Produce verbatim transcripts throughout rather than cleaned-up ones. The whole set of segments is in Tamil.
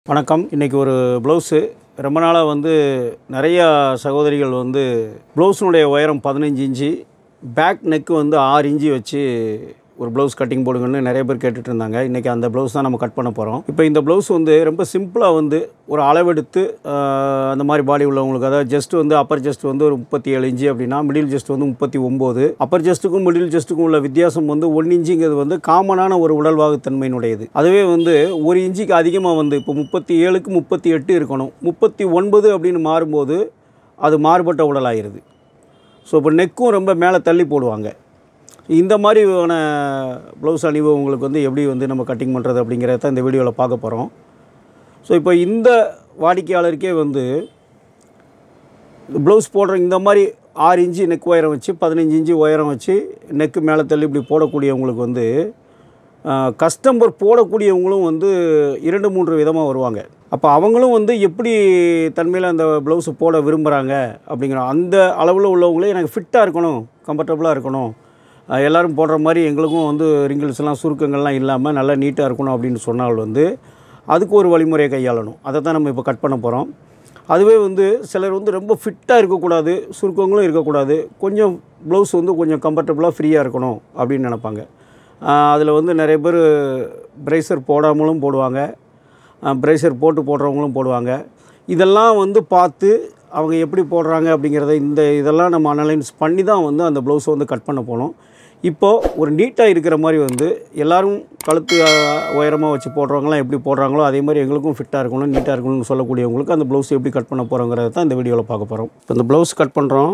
வணக்கம். இன்றைக்கி ஒரு ப்ளவுஸு ரொம்ப நாளாக வந்து நிறையா சகோதரிகள் வந்து ப்ளவுஸினுடைய உயரம் பதினஞ்சு இன்ச்சு, பேக் நெக்கு வந்து ஆறு இன்ச்சு வச்சு ஒரு ப்ளவுஸ் கட்டிங் போடுங்கன்னு நிறைய பேர் கேட்டுட்டு இருந்தாங்க. இன்றைக்கி அந்த ப்ளவுஸ் தான் நம்ம கட் பண்ண போகிறோம். இப்போ இந்த ப்ளவுஸ் வந்து ரொம்ப சிம்பிளாக வந்து ஒரு அளவெடுத்து அந்த மாதிரி பாடி உள்ளவங்களுக்கு, அதாவது ஜஸ்ட் வந்து அப்பர் ஜஸ்ட் வந்து ஒரு முப்பத்தி ஏழு இன்ச்சு அப்படின்னா, மிடில் ஜஸ்ட் வந்து முப்பத்தி ஒம்பது. அப்பர் ஜஸ்ட்டுக்கும் மிடில் ஜஸ்ட்டுக்கும் உள்ள வித்தியாசம் வந்து ஒன்று இன்ச்சுங்கிறது வந்து காமனான ஒரு உடல்வாகுத்தன்மையினுடையது. அதுவே வந்து ஒரு இன்ச்சுக்கு அதிகமாக வந்து இப்போ முப்பத்தி ஏழுக்கு முப்பத்தி எட்டு இருக்கணும். முப்பத்தி ஒன்பது அப்படின்னு மாறும்போது அது மாறுபட்ட உடல் ஆகிடுது. ஸோ இப்போ நெக்கும் ரொம்ப மேலே தள்ளி போடுவாங்க. இந்த மாதிரியான ப்ளவுஸ் அணிவவங்களுக்கு வந்து எப்படி வந்து நம்ம கட்டிங் பண்ணுறது அப்படிங்கிறத தான் இந்த வீடியோவில் பார்க்க போகிறோம். ஸோ இப்போ இந்த வாடிக்கையாளருக்கே வந்து ப்ளவுஸ் போடுற இந்த மாதிரி ஆறு இன்ச்சு நெக் உயரம் வச்சு பதினஞ்சு இன்ச்சு உயரம் வச்சு நெக்கு மேலே தள்ளி இப்படி போடக்கூடியவங்களுக்கு வந்து கஸ்டமர் போடக்கூடியவங்களும் வந்து இரண்டு மூன்று விதமாக வருவாங்க. அப்போ அவங்களும் வந்து எப்படி தன்மையில் அந்த ப்ளவுஸு போட விரும்புகிறாங்க அப்படிங்கிற அந்த அளவில் உள்ளவங்களே எனக்கு ஃபிட்டாக இருக்கணும், கம்ஃபர்டபுளாக இருக்கணும், எல்லோரும் போடுற மாதிரி எங்களுக்கும் வந்து ரிங்கிள்ஸ்லாம் சுருக்கங்கள்லாம் இல்லாமல் நல்லா நீட்டாக இருக்கணும் அப்படின்னு சொன்னால் வந்து அதுக்கு ஒரு வழிமுறையை கையாளணும். அதை தான் நம்ம இப்போ கட் பண்ண போகிறோம். அதுவே வந்து சிலர் வந்து ரொம்ப ஃபிட்டாக இருக்கக்கூடாது, சுருக்கங்களும் இருக்கக்கூடாது, கொஞ்சம் ப்ளவுஸ் வந்து கொஞ்சம் கம்ஃபர்டபுளாக ஃப்ரீயாக இருக்கணும் அப்படின்னு நினைப்பாங்க. அதில் வந்து நிறைய பேர் ப்ரைசர் போடாமலும் போடுவாங்க, ப்ரைசர் போட்டு போடுறவங்களும் போடுவாங்க. இதெல்லாம் வந்து பார்த்து அவங்க எப்படி போடுறாங்க அப்படிங்கிறத இந்த இதெல்லாம் நம்ம அனலைஸ் பண்ணி தான் வந்து அந்த ப்ளவுஸை வந்து கட் பண்ண போகணும். இப்போது ஒரு நீட்டாக இருக்கிற மாதிரி வந்து எல்லோரும் கழுத்து உயரமாக வச்சு போடுறவங்களாம் எப்படி போடுறாங்களோ அதே மாதிரி எங்களுக்கும் ஃபிட்டாக இருக்கணும், நீட்டாக இருக்கணும்னு சொல்லக்கூடியவங்களுக்கு அந்த ப்ளவுஸ் எப்படி கட் பண்ண போகிறோங்கிறத தான் இந்த வீடியோவில் பார்க்க போகிறோம். இப்போ இந்த ப்ளவுஸ் கட் பண்ணுறோம்.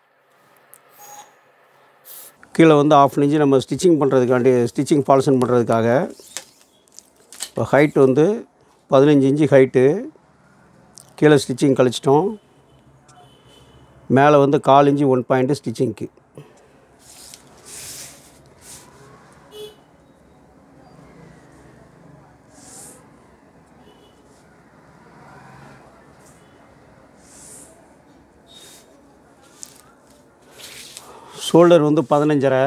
கீழே வந்து ஆஃப் இன்ச்சு நம்ம ஸ்டிச்சிங் பண்ணுறதுக்காண்டி ஸ்டிச்சிங் ஃபால்சன் பண்ணுறதுக்காக இப்போ ஹைட் வந்து பதினஞ்சு இன்ச்சு ஹைட்டு, கீழே ஸ்டிச்சிங் கழிச்சிட்டோம். மேலே வந்து கால் இன்ச்சு ஒன் பாயிண்ட்டு ஸ்டிச்சிங்க்கு. ஷோல்டர் வந்து பதினஞ்சரை,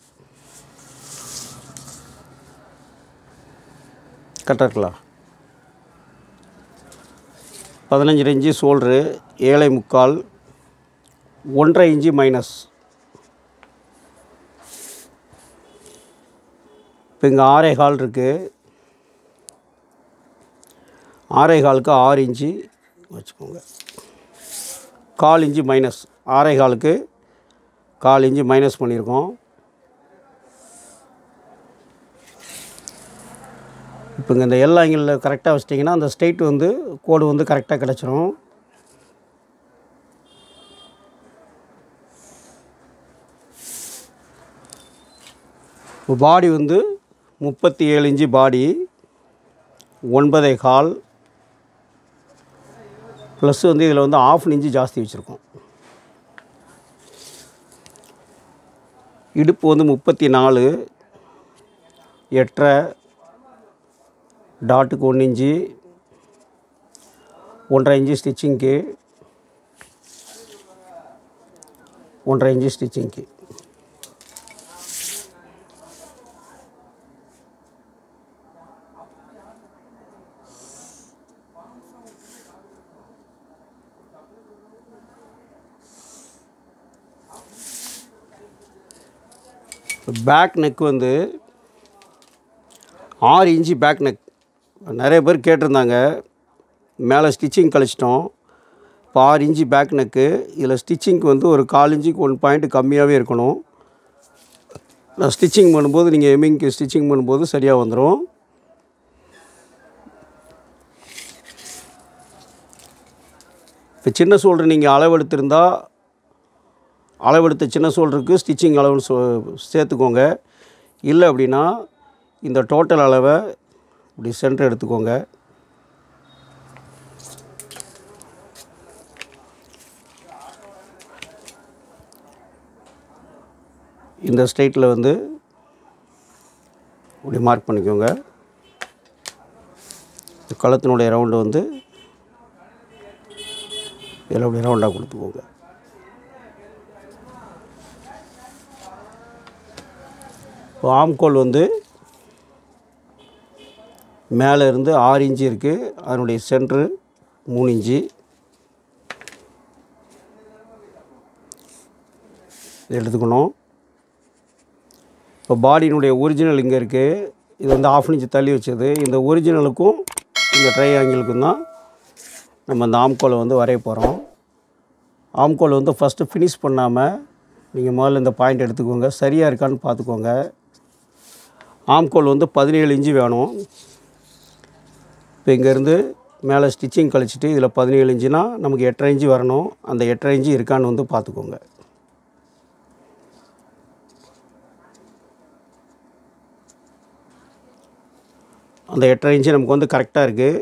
கரெக்டாக இருக்கலாம். பதினஞ்சரை இன்ச்சு ஷோல்டரு, ஏழை முக்கால், ஒன்றரை இன்ச்சு மைனஸ். இப்போ இங்கே ஆறே கால் இருக்குது, ஆறே காலுக்கு ஆறு இன்ச்சு வச்சுக்கோங்க. கால் இன்ச்சு மைனஸ், ஆறே காலுக்கு கால் இன்ச்சு மைனஸ் பண்ணியிருக்கோம். இப்போ இங்கே இந்த எல் ஆங்கிளில் கரெக்டாக வச்சிட்டிங்கன்னா அந்த ஸ்ட்ரெயிட் வந்து கோடு வந்து கரெக்டாக கிடச்சிரும். இப்போ பாடி வந்து முப்பத்தி ஏழு இன்ச்சு பாடி, ஒன்பதே கால் ப்ளஸ் வந்து இதில் வந்து ஆஃப் இன்ச்சு ஜாஸ்தி வச்சுருக்கோம். இடுப்பு வந்து முப்பத்தி நாலு, எட்டரை, டாட்டுக்கு ஒன்று இன்ச்சு, ஒன்றரை இன்ச்சு ஸ்டிச்சிங்க்கு, ஒன்றரை இன்ச்சு ஸ்டிச்சிங்க்கு. பேக் நெக் வந்து ஆறு இன்ச்சு பேக் நெக். நிறைய பேர் கேட்டிருந்தாங்க. மேலே ஸ்டிச்சிங் கழிச்சிட்டோம். இப்போ ஆறு இன்ச்சு பேக் நெக்கு. இதில் ஸ்டிச்சிங்க்கு வந்து ஒரு கால் இன்ச்சுக்கு ஒன் பாயிண்ட் கம்மியாகவே இருக்கணும். நான் ஸ்டிச்சிங் பண்ணும்போது நீங்கள் எம்மிங்க்கு ஸ்டிச்சிங் பண்ணும்போது சரியாக வந்துடும். இப்போ சின்ன ஷோல்டர் நீங்கள் அளவெடுத்திருந்தால் அளவெடுத்த சின்ன ஷோல்டருக்கு ஸ்டிச்சிங் அளவு சேர்த்துக்கோங்க. இல்லை அப்படின்னா இந்த டோட்டல் அளவை இப்படி சென்டர் எடுத்துக்கோங்க. இந்த ஸ்ட்ரெயிட்டில் வந்து இப்படி மார்க் பண்ணிக்கோங்க. கழுத்தினுடைய ரவுண்டு வந்து இதில் அப்படி ரவுண்டாக கொடுத்துக்கோங்க. இப்போ ஆம்கோல் வந்து மேலே இருந்து ஆறு இன்ச்சு இருக்குது, அதனுடைய சென்ட்ரு மூணு இன்ச்சு. எடுத்துக்கணும். இப்போ பாடியினுடைய ஒரிஜினல் இங்கே இருக்குது, இது வந்து ஆஃப் இன்ச்சு தள்ளி வச்சது. இந்த ஒரிஜினலுக்கும் இந்த ட்ரை ஆங்கிளுக்கும் தான் நம்ம இந்த ஆம்கோலை வந்து வரைய போகிறோம். ஆம்கோல் வந்து ஃபஸ்ட்டு ஃபினிஷ் பண்ணாமல் நீங்கள் முதல்ல இந்த பாயிண்ட் எடுத்துக்கோங்க, சரியாக இருக்கான்னு பார்த்துக்கோங்க. ஆம்கோல் வந்து பதினேழு இன்ச்சு வேணும். இப்போ இங்கேருந்து மேலே ஸ்டிச்சிங் கழிச்சிட்டு இதில் பதினேழு இன்ச்சுனா நமக்கு எட்டரை இன்ச்சு வரணும். அந்த எட்டரை இன்ச்சு இருக்கான்னு வந்து பார்த்துக்கோங்க. அந்த எட்டரை இன்ச்சு நமக்கு வந்து கரெக்டாக இருக்குது.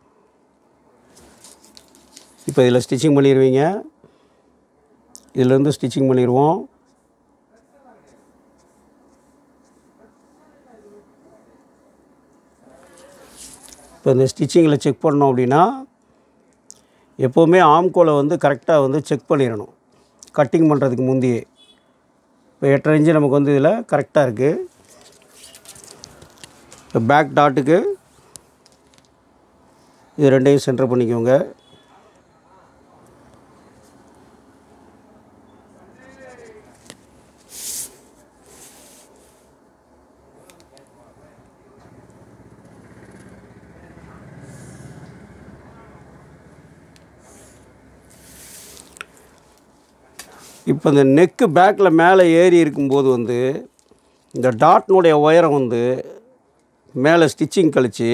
இப்போ இதில் ஸ்டிச்சிங் பண்ணிடுவீங்க. இதிலேருந்து ஸ்டிச்சிங் பண்ணிடுவோம். இப்போ இந்த ஸ்டிச்சிங்கில் செக் பண்ணோம் அப்படின்னா எப்போவுமே ஆம்கோலை வந்து கரெக்டாக வந்து செக் பண்ணிடணும் கட்டிங் பண்ணுறதுக்கு முந்தையே. இப்போ எட்டரை இன்ச்சு நமக்கு வந்து இதில் கரெக்டாக இருக்குது. இப்போ பேக் டாட்டுக்கு இது ரெண்டையும் சென்டர் பண்ணிக்கோங்க. இப்போ இந்த நெக்கு பேக்கில் மேலே ஏறி இருக்கும்போது வந்து இந்த டாட்னுடைய உயரம் வந்து மேலே ஸ்டிச்சிங் கழித்து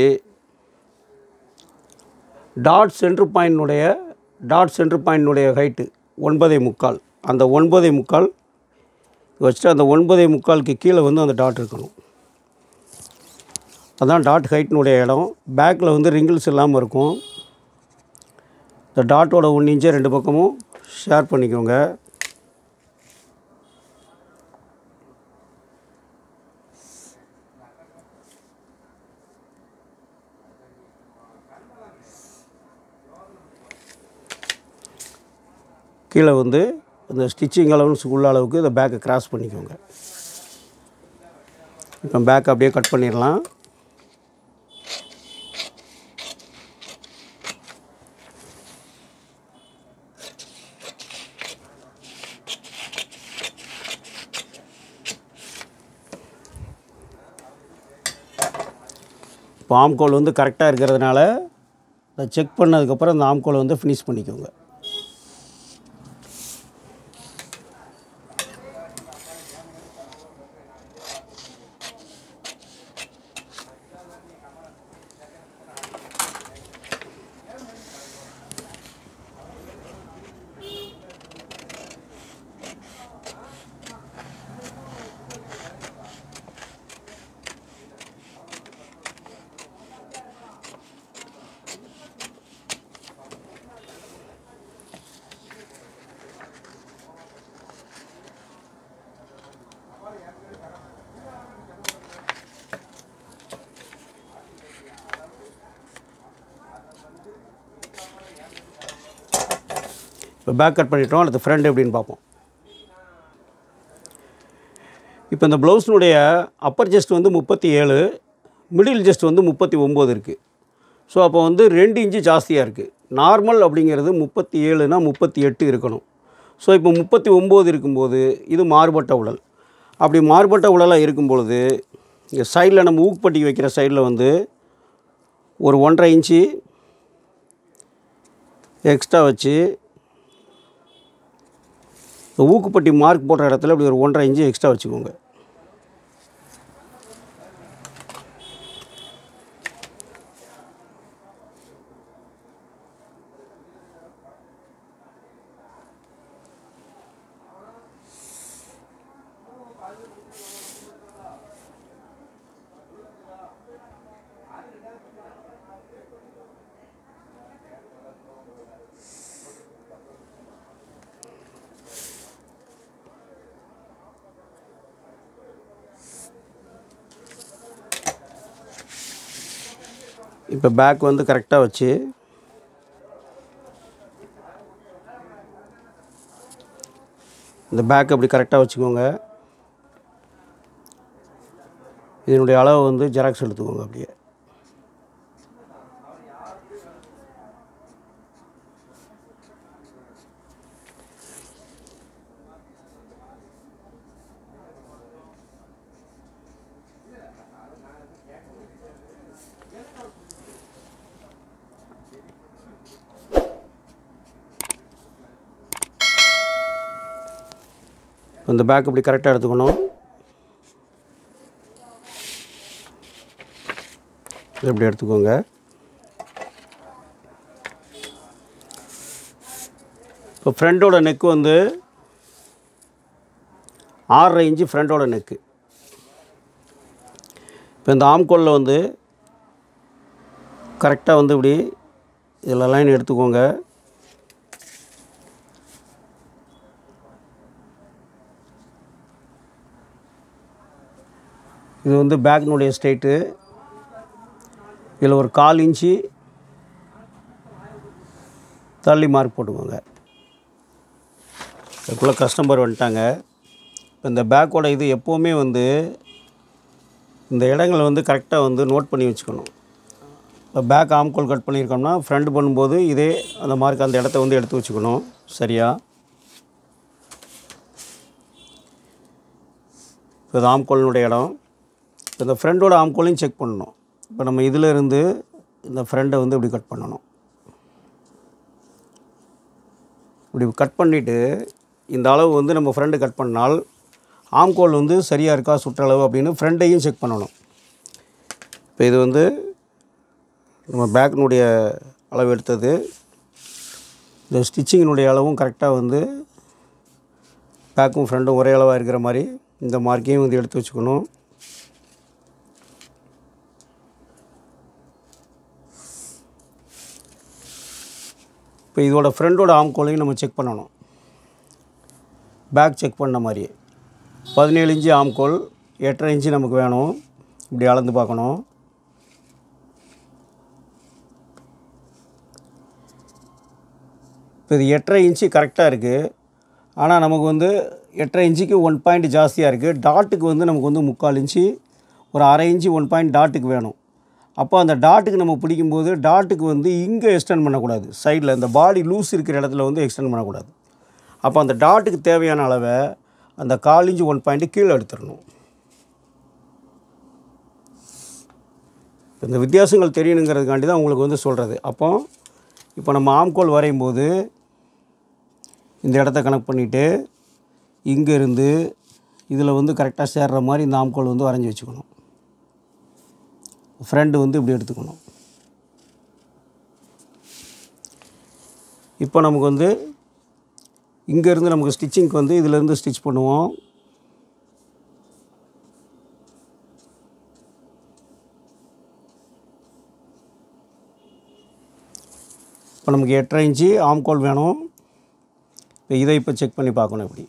டாட் சென்ட்ரு பாயிண்ட்னுடைய டாட் சென்ட்ரு பாயிண்ட்னுடைய ஹைட்டு ஒன்பதே முக்கால். அந்த ஒன்பதே முக்கால் வச்சுட்டு அந்த ஒன்பதே முக்காலுக்கு கீழே வந்து அந்த டாட் இருக்கணும். அதுதான் டாட் ஹைட்னுடைய இடம். பேக்கில் வந்து ரிங்கிள்ஸ் இல்லாமல் இருக்கும். இந்த டாட்டோட ஒன்று இன்ச்சை ரெண்டு பக்கமும் ஷேர் பண்ணிக்கோங்க. கீழே வந்து இந்த ஸ்டிச்சிங் அலவன்ஸ் உள்ள அளவுக்கு இந்த பேக்கை கிராஸ் பண்ணிக்கோங்க. இப்போ பேக் அப்படியே கட் பண்ணிடலாம். இப்போ ஆம்கோல் வந்து கரெக்டாக இருக்கிறதுனால அதை செக் பண்ணதுக்கப்புறம் இந்த ஆம்கோலை வந்து ஃபினிஷ் பண்ணிக்கோங்க. இப்போ பேக் கட் பண்ணிட்டோம். அடுத்து ஃப்ரண்ட் எப்படின்னு பார்ப்போம். இப்போ இந்த ப்ளவுஸினுடைய அப்பர் செஸ்ட் வந்து முப்பத்தி ஏழு, மிடில் செஸ்ட் வந்து முப்பத்தி ஒம்பது இருக்குது. ஸோ அப்போ வந்து ரெண்டு இன்ச்சு ஜாஸ்தியாக இருக்குது. நார்மல் அப்படிங்கிறது முப்பத்தி ஏழுனா முப்பத்தி எட்டு இருக்கணும். ஸோ இப்போ முப்பத்தி ஒம்பது இருக்கும்போது இது மாறுபட்ட உடல். அப்படி மாறுபட்ட உடலாக இருக்கும் பொழுது இங்கே சைடில் நம்ம ஊக்குப்பட்டி வைக்கிற சைடில் வந்து ஒரு ஒன்றரை இன்ச்சு எக்ஸ்ட்ரா வச்சு ஊக்குப்பட்டி மார்க் போடுற இடத்துல இப்படி ஒரு ஒன்றரை இன்ச்சு எக்ஸ்ட்ரா வச்சுக்கோங்க. இப்போ பேக் வந்து கரெக்டாக வச்சு இந்த பேக் அப்படி கரெக்டாக வச்சுக்கோங்க. இதனுடைய அளவு வந்து ஜெராக்ஸ் எடுத்துக்கோங்க. அப்படியே இந்த பேக் இப்படி கரெக்டாக எடுத்துக்கணும். இப்படி எடுத்துக்கோங்க. இப்போ ஃப்ரண்டோட நெக்கு வந்து ஆறரை இன்ச்சு ஃப்ரண்டோட நெக்கு. இப்போ இந்த ஆம்கோலில் வந்து கரெக்டாக வந்து இப்படி இதில் லைன் எடுத்துக்கோங்க. இது வந்து பேக்கினுடைய ஸ்ட்ரெயிட்டு. இதில் ஒரு கால் இன்ச்சு தள்ளி மார்க் போட்டுக்கோங்க. அதுக்குள்ளே கஸ்டமர் வந்துட்டாங்க. இப்போ இந்த பேக்கோட இது எப்போவுமே வந்து இந்த இடங்களை வந்து கரெக்டாக வந்து நோட் பண்ணி வச்சுக்கணும். இப்போ பேக் ஆம்கோல் கட் பண்ணியிருக்கோம்னா ஃப்ரண்ட் பண்ணும்போது இதே அந்த மார்க் அந்த இடத்த வந்து எடுத்து வச்சுக்கணும். சரியா? இப்போ இது ஆம்கோலினுடைய இடம். இப்போ இந்த ஃப்ரண்டோட ஆம்கோலையும் செக் பண்ணணும். இப்போ நம்ம இதில் இருந்து இந்த ஃப்ரண்டை வந்து இப்படி கட் பண்ணணும். இப்படி கட் பண்ணிவிட்டு இந்த அளவு வந்து நம்ம ஃப்ரண்டு கட் பண்ணால் ஆம்கோல் வந்து சரியாக இருக்கா சுற்றளவு அப்படின்னு ஃப்ரண்டையும் செக் பண்ணணும். இப்போ இது வந்து நம்ம பேக்கினுடைய அளவு எடுத்தது. இந்த ஸ்டிச்சிங்கினுடைய அளவும் கரெக்டாக வந்து பேக்கும் ஃப்ரண்டும் ஒரே அளவாக இருக்கிற மாதிரி இந்த மார்க்கையும் வந்து எடுத்து வச்சுக்கணும். இப்போ இதோட ஃப்ரண்டோட ஆம்கோலையும் நம்ம செக் பண்ணணும். பேக் செக் பண்ண மாதிரியே பதினேழு இன்ச்சு ஆம்கோல், எட்டரை இன்ச்சு நமக்கு வேணும். இப்படி அளந்து பார்க்கணும். இப்போ இது எட்டரை இன்ச்சு கரெக்டாக இருக்குது. ஆனால் நமக்கு வந்து எட்டரை இன்ச்சுக்கு ஒன் பாயிண்ட் ஜாஸ்தியாக இருக்குது. டாட்டுக்கு வந்து நமக்கு வந்து முக்கால் இன்ச்சு ஒரு அரை இன்ச்சு ஒன் பாயிண்ட் டாட்டுக்கு வேணும். அப்போ அந்த டாட்டுக்கு நம்ம பிடிக்கும்போது டாட்டுக்கு வந்து இங்கே எக்ஸ்டெண்ட் பண்ணக்கூடாது. சைடில் இந்த பாடி லூஸ் இருக்கிற இடத்துல வந்து எக்ஸ்டெண்ட் பண்ணக்கூடாது. அப்போ அந்த டாட்டுக்கு தேவையான அளவை அந்த கால் இன்ச்சு ஒன் பாயிண்ட்டு கீழே எடுத்துடணும். இந்த வித்தியாசங்கள் தெரியணுங்கிறதுக்காண்டி தான் உங்களுக்கு வந்து சொல்கிறது. அப்போ இப்போ நம்ம ஆம்கோல் வரையும் போது இந்த இடத்த கனெக்ட் பண்ணிவிட்டு இங்கேருந்து இதில் வந்து கரெக்டாக சேர்கிற மாதிரி இந்த ஆம்கோல் வந்து வரைஞ்சி வச்சுக்கணும். ஃப்ரண்ட் வந்து இப்படி எடுத்துக்கணும். இப்போ நமக்கு வந்து இங்கேருந்து நமக்கு ஸ்டிச்சிங்க்கு வந்து இதிலேருந்து ஸ்டிச் பண்ணுவோம். இப்போ நமக்கு எட்டரை இன்ச்சு ஆம்கோல் வேணும். இப்போ இதை இப்போ செக் பண்ணி பார்க்கணும். இப்படி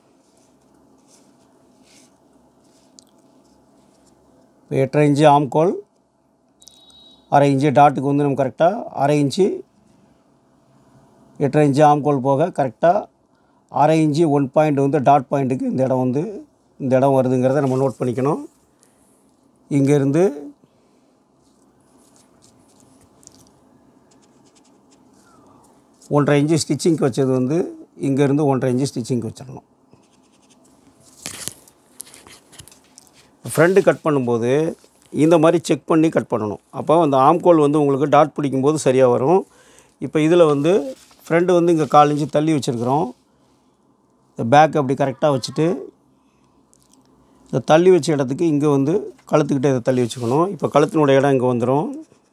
இப்போ எட்டரை இன்ச்சு ஆம்கோல், அரை இன்ச்சு டாட்டுக்கு வந்து நம்ம கரெக்டாக அரை இன்ச்சு எட்டரை இன்ச்சு ஆம்கோல் போக கரெக்டாக அரை இன்ச்சு ஒன் பாயிண்ட் வந்து டாட் பாயிண்ட்டுக்கு இந்த இடம் வந்து இந்த இடம் வருதுங்கிறத நம்ம நோட் பண்ணிக்கணும். இங்கேருந்து ஒன்றரை இன்ச்சு ஸ்டிச்சிங்க்கு வச்சது வந்து இங்கேருந்து ஒன்றரை இன்ச்சு ஸ்டிச்சிங்க்கு வச்சிடணும். ஃப்ரண்ட் கட் பண்ணும்போது இந்த மாதிரி செக் பண்ணி கட் பண்ணணும். அப்போ அந்த ஆம்கோல் வந்து உங்களுக்கு டாட் பிடிக்கும்போது சரியாக வரும். இப்போ இதில் வந்து ஃப்ரண்ட் வந்து இங்கே கால் இன்ச்சு தள்ளி வச்சுருக்குறோம். இந்த பேக் அப்படி கரெக்டாக வச்சுட்டு இந்த தள்ளி வச்ச இடத்துக்கு இங்கே வந்து கழுத்துக்கிட்டே இதை தள்ளி வச்சுக்கணும். இப்போ கழுத்தினுடைய இடம் இங்கே வந்துடும்.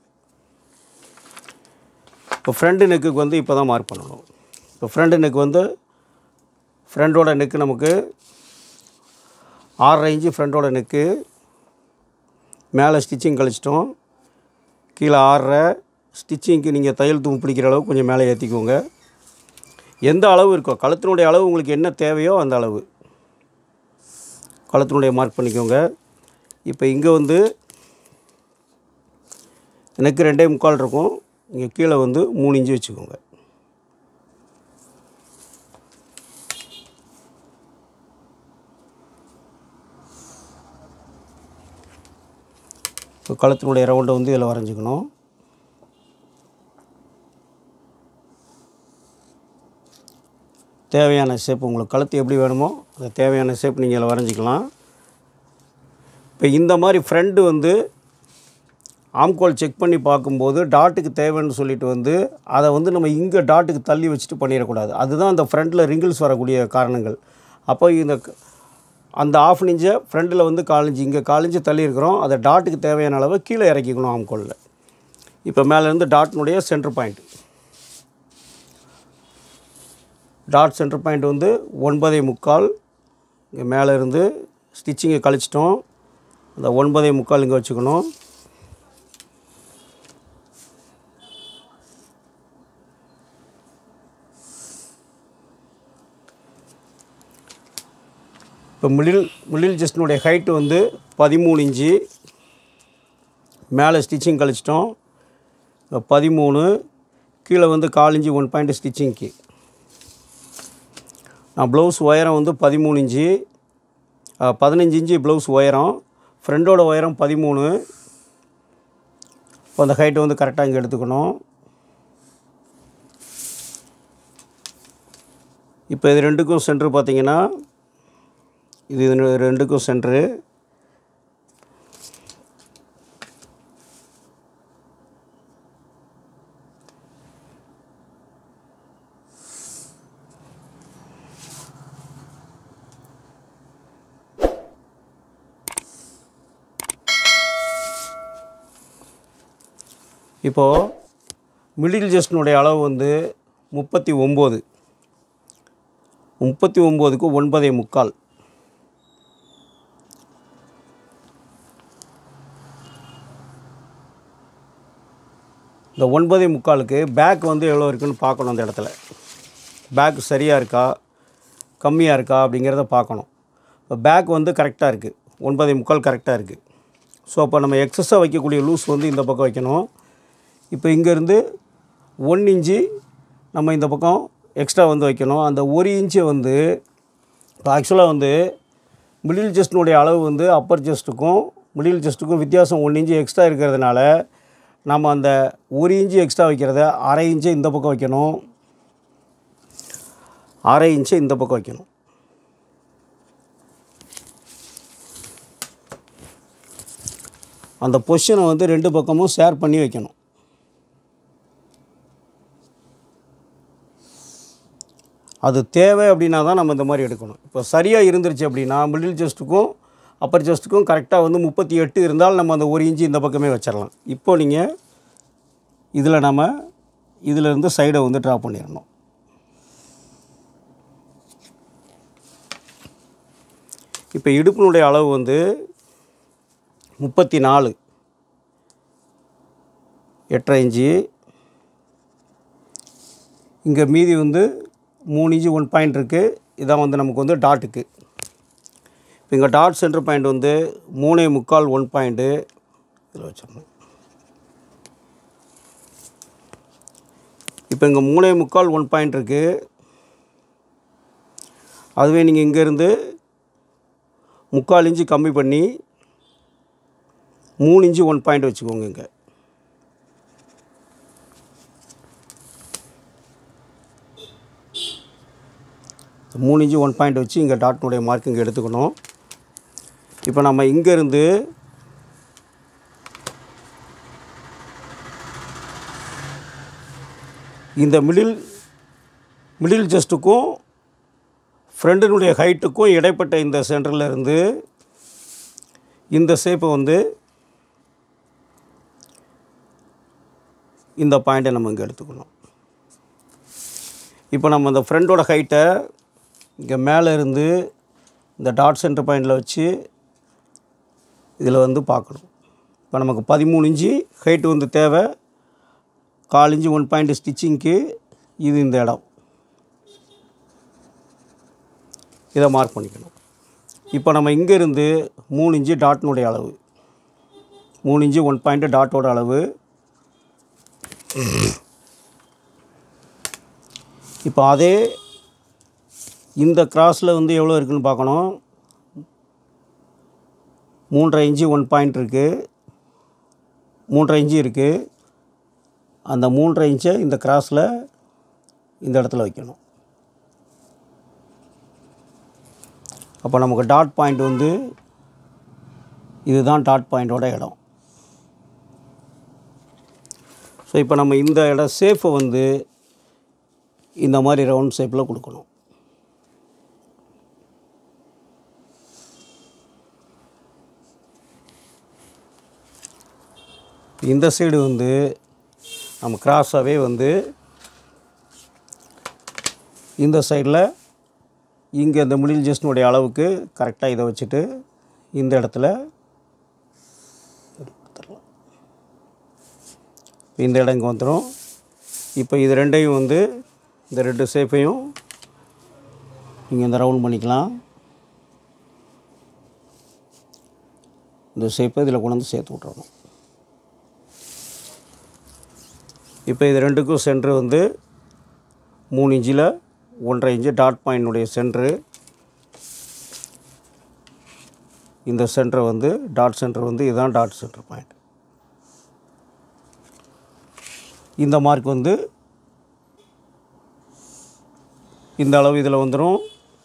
இப்போ ஃப்ரண்ட் நெக்குக்கு வந்து இப்போ தான் மார்க் பண்ணணும். இப்போ ஃப்ரண்ட் நெக் வந்து ஃப்ரண்டோட நெக்கு நமக்கு ஆறரை இன்ச்சு ஃப்ரண்டோட நெக்கு. மேலே ஸ்டிச்சிங் கழிச்சிட்டோம். கீழே ஆறரை ஸ்டிச்சிங்க்கு நீங்கள் தையல் தூம் பிடிக்கிற அளவு கொஞ்சம் மேலே ஏற்றிக்கோங்க. எந்த அளவு இருக்கோ கழுத்தினுடைய அளவு உங்களுக்கு என்ன தேவையோ அந்த அளவு கழுத்தினுடைய மார்க் பண்ணிக்கோங்க. இப்போ இங்கே வந்து நெக்கு ரெண்டே முக்கால் இருக்கும். இங்கே கீழே வந்து மூணு இன்ச்சு வச்சுக்கோங்க. இப்போ கழுத்தினுடைய ரவுண்டை வந்து இதில் வரைஞ்சிக்கணும். தேவையான ஷேப் உங்களுக்கு கழுத்து எப்படி வேணுமோ அந்த தேவையான ஷேப் நீங்கள் இதில் வரைஞ்சிக்கலாம். இப்போ இந்த மாதிரி ஃப்ரண்ட் வந்து ஆம்கோல் செக் பண்ணி பார்க்கும்போது டாட்டுக்கு தேவைன்னு சொல்லிட்டு வந்து அதை வந்து நம்ம இங்கே டாட்டுக்கு தள்ளி வச்சுட்டு பண்ணிடக்கூடாது. அதுதான் அந்த ஃப்ரண்ட்டில் ரிங்கிள்ஸ் வரக்கூடிய காரணங்கள். அப்போ இந்த அந்த ஆஃப் இன்ச்சை ஃப்ரண்டில் வந்து கால் இன்ச்சு இங்கே கால் இன்ச்சு தள்ளி இருக்கிறோம். அதை டாட்டுக்கு தேவையான அளவு கீழே இறக்கிக்கணும் ஆம்கோலில். இப்போ மேலேருந்து டாட்னுடைய சென்டர் பாயிண்ட் டாட் சென்டர் பாயிண்ட் வந்து ஒன்பதே முக்கால். இங்கே மேலே இருந்து ஸ்டிச்சிங்கை கழிச்சிட்டோம். அந்த ஒன்பதே முக்கால் இங்கே வச்சுக்கணும். இப்போ மிடில் மிடில் செஸ்டினுடைய ஹைட்டு வந்து பதிமூணு இன்ச்சு. மேலே ஸ்டிச்சிங் கழிச்சிட்டோம். பதிமூணு கீழே வந்து கால் இன்ச்சு ஒன் பாயிண்ட் ஸ்டிச்சிங்க்கு. நான் ப்ளவுஸ் உயரம் வந்து பதிமூணு இன்ச்சு, பதினஞ்சு இன்ச்சு ப்ளவுஸ் உயரம், ஃப்ரெண்டோட உயரம் பதிமூணு. இப்போ அந்த ஹைட்டு வந்து கரெக்டாக இங்கே எடுத்துக்கணும். இப்போ இது ரெண்டுக்கும் சென்ட்ரு பார்த்திங்கன்னா இது ரெண்டுக்கும் சென்ட்ரு. இப்போது மிடில் செஸ்டினுடைய அளவு வந்து முப்பத்தி ஒம்பது முப்பத்தி ஒம்போதுக்கு ஒன்பதே முக்கால். இந்த ஒன்பதே முக்காலுக்கு பேக் வந்து எவ்வளோ இருக்குதுன்னு பார்க்கணும். அந்த இடத்துல பேக் சரியாக இருக்கா கம்மியாக இருக்கா அப்படிங்கிறத பார்க்கணும். இப்போ பேக் வந்து கரெக்டாக இருக்குது, ஒன்பதே முக்கால் கரெக்டாக இருக்குது. ஸோ அப்போ நம்ம எக்ஸஸாக வைக்கக்கூடிய லூஸ் வந்து இந்த பக்கம் வைக்கணும். இப்போ இங்கேருந்து ஒன் இன்ச்சு நம்ம இந்த பக்கம் எக்ஸ்ட்ரா வந்து வைக்கணும். அந்த ஒரு இன்ச்சை வந்து இப்போ ஆக்சுவலாக வந்து மிடில் செஸ்டினுடைய அளவு வந்து அப்பர் செஸ்ட்டுக்கும் மிடில் செஸ்ட்டுக்கும் வித்தியாசம் ஒன் இன்ச்சு எக்ஸ்ட்ரா இருக்கிறதுனால நம்ம அந்த ஒரு இன்ச்சு எக்ஸ்ட்ரா வைக்கிறத அரை இன்ச்சை இந்த பக்கம் வைக்கணும், அரை இன்ச்சை இந்த பக்கம் வைக்கணும். அந்த பொசிஷனை வந்து ரெண்டு பக்கமும் ஷேர் பண்ணி வைக்கணும். அது தேவை அப்படின்னா தான் நம்ம இந்த மாதிரி எடுக்கணும். இப்போ சரியாக இருந்துருச்சு அப்படின்னா மிடில் செஸ்ட்டுக்கும் அப்பர் செஸ்ட்டுக்கும் கரெக்டாக வந்து முப்பத்தி எட்டு இருந்தால் நம்ம அந்த ஒரு இன்ச்சு இந்த பக்கமே வச்சிடலாம். இப்போ நீங்கள் இதில் நம்ம இதிலேருந்து சைடை வந்து ட்ரா பண்ணிடணும். இப்போ இடுப்பினுடைய அளவு வந்து முப்பத்தி நாலு எட்டரை இன்ச்சு. இங்கே மீதி வந்து மூணு இன்ச்சு ஒன் பாயிண்ட் இருக்குது. இதான் வந்து நமக்கு வந்து டாட்டுக்கு. இப்போ இங்கே டாட் சென்டர் பாயிண்ட் வந்து மூணே முக்கால் ஒன் பாயிண்ட்டு இதில் வச்சிடணும். இப்போ இங்கே மூணே முக்கால் ஒன் பாயிண்ட் இருக்குது. அதுவே நீங்கள் இங்கேருந்து முக்கால் இன்ச்சு கம்மி பண்ணி மூணு இன்ச்சு ஒன் பாயிண்ட் வச்சுக்கோங்க. இங்கே மூணு இன்ச்சு ஒன் பாயிண்ட் வச்சு இங்கே டாட்னுடைய மார்க்கிங் எடுத்துக்கணும். இப்போ நம்ம இங்கேருந்து இந்த மிடில் மிடில் செஸ்ட்டுக்கும் ஃப்ரண்டினுடைய ஹைட்டுக்கும் இடைப்பட்ட இந்த சென்டரில் இருந்து இந்த ஷேப்பை வந்து இந்த பாயிண்ட்டை நம்ம இங்கே எடுத்துக்கணும். இப்போ நம்ம இந்த ஃப்ரண்டோட ஹைட்டை இங்கே மேலே இருந்து இந்த டாட் சென்டர் பாயிண்டில் வச்சு இதில் வந்து பார்க்கணும். இப்போ நமக்கு பதிமூணு இன்ச்சு ஹைட்டு வந்து தேவை, கால் இன்ச்சு ஒன் பாயிண்ட் ஸ்டிச்சிங்க்கு. இது இந்த இடம் இதை மார்க் பண்ணிக்கணும். இப்போ நம்ம இங்கேருந்து மூணு இன்ச்சு டாட்னுடைய அளவு, மூணு இன்ச்சு ஒன் பாயிண்ட்டு டாட்டோட அளவு. இப்போ அதே இந்த கிராஸில் வந்து எவ்வளோ இருக்குதுன்னு பார்க்கணும். மூன்றரை இன்ச்சு ஒன் பாயிண்ட் இருக்குது, மூன்றரை இன்ச்சு இருக்குது. அந்த மூன்றரை இன்ச்சை இந்த கிராஸில் இந்த இடத்துல வைக்கணும். அப்போ நமக்கு டாட் பாயிண்ட் வந்து இதுதான் டாட் பாயிண்டோட இடம். ஸோ இப்போ நம்ம இந்த இடம் ஷேப்பை வந்து இந்த மாதிரி ரவுண்ட் ஷேப்பில் கொடுக்கணும். இந்த சைடு வந்து நம்ம கிராஸாகவே வந்து இந்த சைடில் இங்கே இந்த மிடில் ஜஸ்டினுடைய அளவுக்கு கரெக்டாக இதை வச்சுட்டு இந்த இடத்துல இந்த இடம் இங்கே வந்துடும். இப்போ இது ரெண்டையும் வந்து இந்த ரெண்டு ஷேப்பையும் நீங்கள் இந்த ரவுண்ட் பண்ணிக்கலாம். இந்த ஷேப்பை இதில் கொண்டு வந்து சேர்த்து விட்றணும். இப்போ இது ரெண்டுக்கும் சென்ட்ரு வந்து மூணு இன்ச்சில் ஒன்றரை இன்ச்சு டாட் பாயிண்ட்னுடைய சென்ட்ரு. இந்த சென்டரை வந்து டாட் சென்டர் வந்து இதுதான் டாட் சென்டர் பாயிண்ட். இந்த மார்க் வந்து இந்த அளவு இதில் வந்துடும்.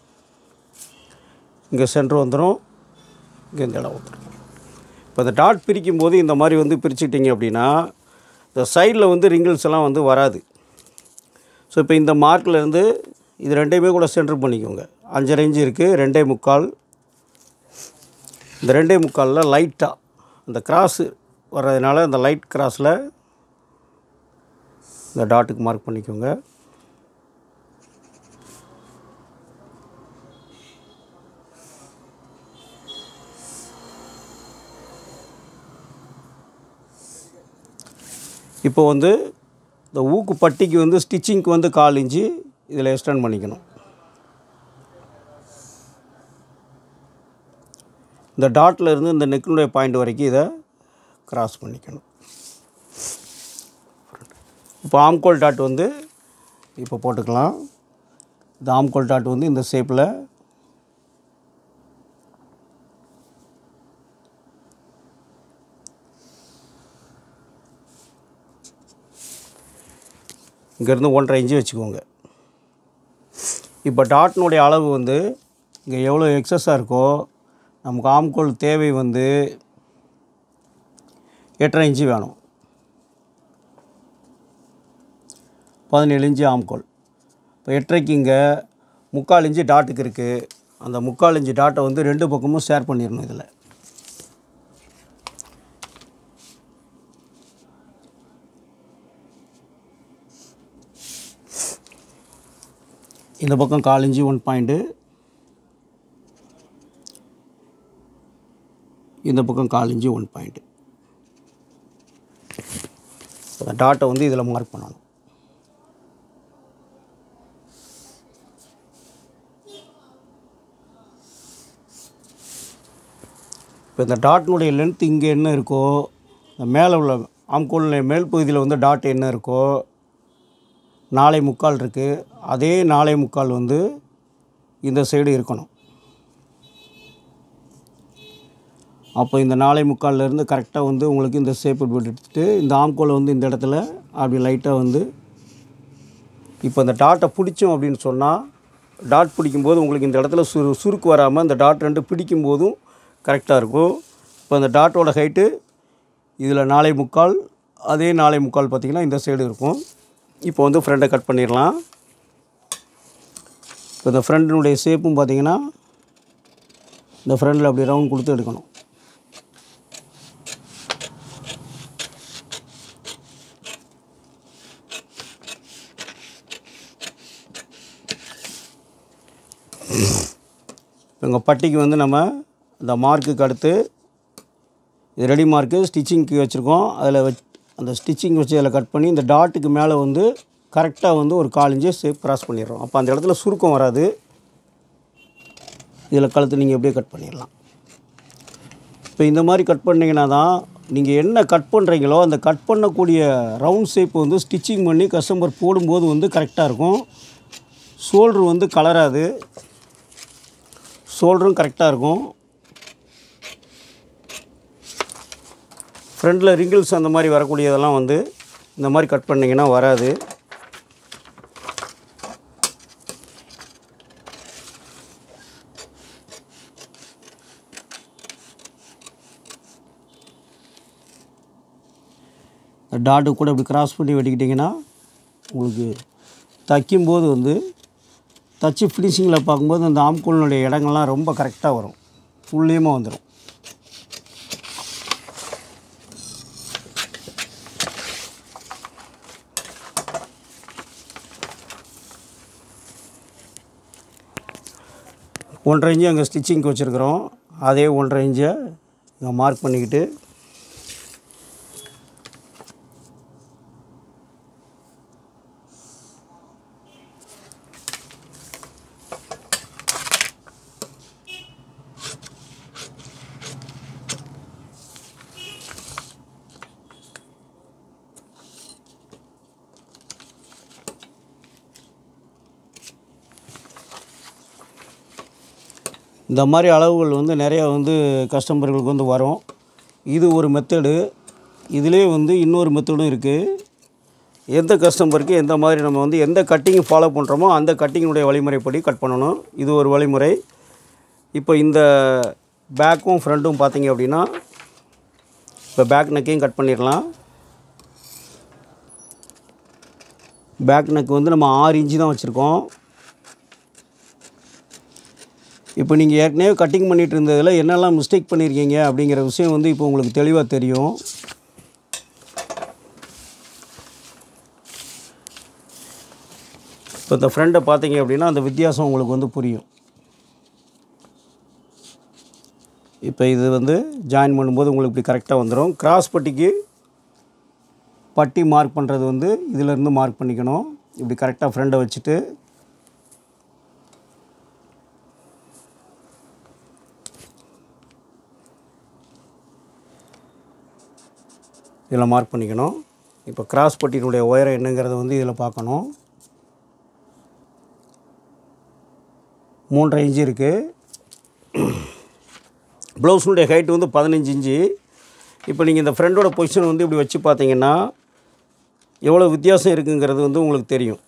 இங்கே சென்டர் வந்துடும். இங்கே இந்த இடம் வந்துடும். இப்போ இந்த டாட் பிரிக்கும் போது இந்த மாதிரி வந்து பிரிச்சுட்டிங்க அப்படின்னா இந்த சைடில் வந்து ரிங்கிள்ஸ் எல்லாம் வந்து வராது. ஸோ இப்போ இந்த மார்க்லேருந்து இது ரெண்டையுமே கூட சென்டர் பண்ணிக்கோங்க. அஞ்சரை இன்ச்சு இருக்குது, ரெண்டே முக்கால். இந்த ரெண்டே முக்காலில் லைட்டாக இந்த கிராஸு வர்றதுனால இந்த லைட் கிராஸில் இந்த டாட்டுக்கு மார்க் பண்ணிக்கோங்க. இப்போ வந்து இந்த ஊக்கு பட்டிக்கு வந்து ஸ்டிச்சிங்க்கு வந்து கால் இன்ச்சு இதில் எக்ஸ்டெண்ட் பண்ணிக்கணும். இந்த டாட்டில் இருந்து இந்த நெக்கினுடைய பாயிண்ட் வரைக்கும் இதை கிராஸ் பண்ணிக்கணும். இப்போ ஆம்கோல் டாட் வந்து இப்போ போட்டுக்கலாம். இந்த ஆம்கோல் டாட் வந்து இந்த ஷேப்பில் இங்கேருந்து ஒன்றரை இன்ச்சு வச்சுக்கோங்க. இப்போ டாட்னுடைய அளவு வந்து இங்கே எவ்வளோ எக்ஸஸாக இருக்கோ நமக்கு ஆம்கோல் தேவை வந்து எட்டரை இன்ச்சு வேணும். பதினேழு இன்ச்சு ஆம்கோல். இப்போ எட்டரைக்கு இங்கே முக்கால் இன்ச்சு டாட்டுக்கு இருக்குது. அந்த முக்கால் இன்ச்சு டாட்டை வந்து ரெண்டு பக்கமும் ஷேர் பண்ணிடணும். இதில் இந்த பக்கம் கால் இன்ச்சு ஒன் பாயிண்ட்டு, இந்த பக்கம் கால் இன்ச்சு ஒன் பாயிண்ட்டு. அந்த டாட்டை வந்து இதில் மார்க் பண்ணணும். இப்போ இந்த டாட்னுடைய லென்த் இங்கே என்ன இருக்கோ, இந்த மேலே உள்ள ஆம்கோல் மேல் பகுதியில் வந்து டாட் என்ன இருக்கோ, நாலே முக்கால் இருக்குது, அதே நாலே முக்கால் வந்து இந்த சைடு இருக்கணும். அப்போ இந்த நாலே முக்கால்லேருந்து கரெக்டாக வந்து உங்களுக்கு இந்த ஷேப் எடுத்துகிட்டு இந்த ஆம்கோலை வந்து இந்த இடத்துல அப்படி லைட்டாக வந்து இப்போ இந்த டாட்டை பிடிச்சோம் அப்படின்னு சொன்னால் டாட் பிடிக்கும்போது உங்களுக்கு இந்த இடத்துல சுரு சுருக்கு வராமல் இந்த டாட் ரெண்டு பிடிக்கும்போதும் கரெக்டாக இருக்கும். இப்போ இந்த டாட்டோட ஹைட்டு இதில் நாலே முக்கால், அதே நாலே முக்கால் பார்த்திங்கன்னா இந்த சைடு இருக்கும். இப்போ வந்து ஃப்ரண்ட்டை கட் பண்ணிடலாம். இப்போ இந்த ஃப்ரண்ட்டினுடைய ஷேப்பும் பார்த்திங்கன்னா இந்த ஃப்ரண்டில் அப்படி ரவுண்ட் கொடுத்து எடுக்கணும். எங்கள் பட்டிக்கு வந்து நம்ம இந்த மார்க்குக்கு அடுத்து இது ரெடி மார்க்கு ஸ்டிச்சிங்க்கு வச்சுருக்கோம். அதில் வச் அந்த ஸ்டிச்சிங் வச்சு அதில் கட் பண்ணி இந்த டாட்டுக்கு மேலே வந்து கரெக்டாக வந்து ஒரு கால் இன்ச்சு ஷேப் கிராஸ் பண்ணிடுறோம். அப்போ அந்த இடத்துல சுருக்கம் வராது. இதில் கழுத்து நீங்கள் எப்படியே கட் பண்ணிடலாம். இப்போ இந்த மாதிரி கட் பண்ணிங்கன்னா தான் நீங்கள் என்ன கட் பண்ணுறீங்களோ அந்த கட் பண்ணக்கூடிய ரவுண்ட் ஷேப் வந்து ஸ்டிச்சிங் பண்ணி கஸ்டமர் போடும்போது வந்து கரெக்டாக இருக்கும். ஷோல்ட்ரு வந்து கலராது, ஷோல்டரும் கரெக்டாக இருக்கும். ஃப்ரண்டில் ரிங்கிள்ஸ் அந்த மாதிரி வரக்கூடியதெல்லாம் வந்து இந்த மாதிரி கட் பண்ணிங்கன்னா வராது. டாட்டு கூட இப்படி கிராஸ் பண்ணி வெட்டிக்கிட்டிங்கன்னா உங்களுக்கு தைக்கும்போது வந்து தச்சு ஃபினிஷிங்கில் பார்க்கும்போது அந்த ஆம்கோலினுடைய இடங்கள்லாம் ரொம்ப கரெக்டாக வரும், துல்லியமாக வந்துடும். ஒன்றரை இன்ச்சு அங்கே ஸ்டிச்சிங்க்கு வச்சுருக்குறோம். அதே ஒன்றரை இன்ச்சை இங்கே மார்க் பண்ணிக்கிட்டு இந்த மாதிரி அளவுகள் வந்து நிறையா வந்து கஸ்டமர்களுக்கு வந்து வரும். இது ஒரு மெத்தடு. இதிலே வந்து இன்னொரு மெத்தடும் இருக்குது. எந்த கஸ்டமருக்கு எந்த மாதிரி நம்ம வந்து எந்த கட்டிங் ஃபாலோ பண்ணுறோமோ அந்த கட்டிங்கினுடைய வழிமுறைப்படி கட் பண்ணணும். இது ஒரு வழிமுறை. இப்போ இந்த பேக்கும் ஃப்ரண்ட்டும் பார்த்தீங்க அப்படின்னா இப்போ பேக் நெக்கையும் கட் பண்ணிடலாம். பேக் நெக் வந்து நம்ம ஆறு இன்ச்சு தான் வச்சுருக்கோம். இப்போ நீங்கள் ஏற்கனவே கட்டிங் பண்ணிகிட்டு இருந்ததில் என்னெல்லாம் மிஸ்டேக் பண்ணியிருக்கீங்க அப்படிங்கிற விஷயம் வந்து இப்போ உங்களுக்கு தெளிவாக தெரியும். இப்போ இந்த ஃப்ரெண்டை பார்த்தீங்க அப்படின்னா அந்த வித்தியாசம் உங்களுக்கு வந்து புரியும். இப்போ இது வந்து ஜாயின் பண்ணும்போது உங்களுக்கு இப்படி கரெக்டாக வந்துடும். கிராஸ் பட்டிக்கு பட்டி மார்க் பண்ணுறது வந்து இதிலேருந்து மார்க் பண்ணிக்கணும். இப்படி கரெக்டாக ஃப்ரெண்டை வச்சுட்டு இதில் மார்க் பண்ணிக்கணும். இப்போ கிராஸ் பட்டியினுடைய உயரம் என்னங்கிறத வந்து இதில் பார்க்கணும். மூன்றரை இன்ச்சு இருக்குது. ப்ளவுஸுடைய ஹைட்டு வந்து பதினஞ்சு இன்ச்சு. இப்போ நீங்கள் இந்த ஃப்ரெண்டோட பொசிஷன் வந்து இப்படி வச்சு பார்த்தீங்கன்னா எவ்வளோ வித்தியாசம் இருக்குங்கிறது வந்து உங்களுக்கு தெரியும்.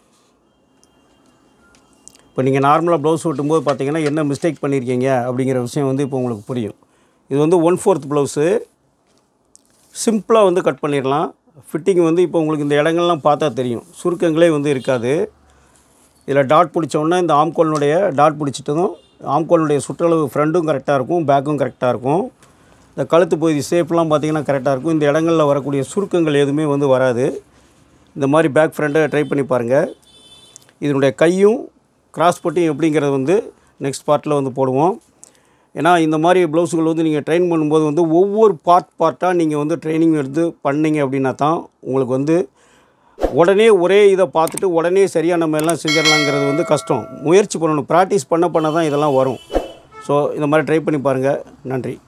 இப்போ நீங்கள் நார்மலாக ப்ளவுஸ் வெட்டும்போது பார்த்தீங்கன்னா என்ன மிஸ்டேக் பண்ணியிருக்கீங்க அப்படிங்கிற விஷயம் வந்து இப்போ உங்களுக்கு புரியும். இது வந்து ஒன் ஃபோர்த் ப்ளவுஸு. சிம்பிளாக வந்து கட் பண்ணிடலாம். ஃபிட்டிங் வந்து இப்போ உங்களுக்கு இந்த இடங்கள்லாம் பார்த்தா தெரியும். சுருக்கங்களே வந்து இருக்காது. இதில் டாட் பிடிச்சோன்னா இந்த ஆம்கோலினுடைய டாட் பிடிச்சிட்டதும் ஆம்கோலினுடைய சுற்றளவு ஃப்ரண்ட்டும் கரெக்டாக இருக்கும், பேக்கும் கரெக்டாக இருக்கும். இந்த கழுத்து பகுதி ஷேப்லாம் பார்த்திங்கன்னா கரெக்டாக இருக்கும். இந்த இடங்களில் வரக்கூடிய சுருக்கங்கள் எதுவுமே வந்து வராது. இந்த மாதிரி பேக் ஃப்ரண்ட்டை ட்ரை பண்ணி பாருங்கள். இதனுடைய கையும் கிராஸ் பட்டியும் எப்படிங்கிறது வந்து நெக்ஸ்ட் பார்ட்டில் வந்து போடுவோம். ஏன்னா இந்த மாதிரி ப்ளவுஸுகள் வந்து நீங்கள் ட்ரெயின் பண்ணும்போது வந்து ஒவ்வொரு பார்ட் பார்ட்டாக நீங்கள் வந்து ட்ரைனிங் எடுத்து பண்ணிங்க அப்படின்னா தான் உங்களுக்கு வந்து உடனே ஒரே இதை பார்த்துட்டு உடனே சரியாக நம்ம எல்லாம் செஞ்சிடலாங்கிறது வந்து கஷ்டம். முயற்சி பண்ணணும். ப்ராக்டிஸ் பண்ண பண்ண தான் இதெல்லாம் வரும். ஸோ இந்த மாதிரி ட்ரை பண்ணி பாருங்கள். நன்றி.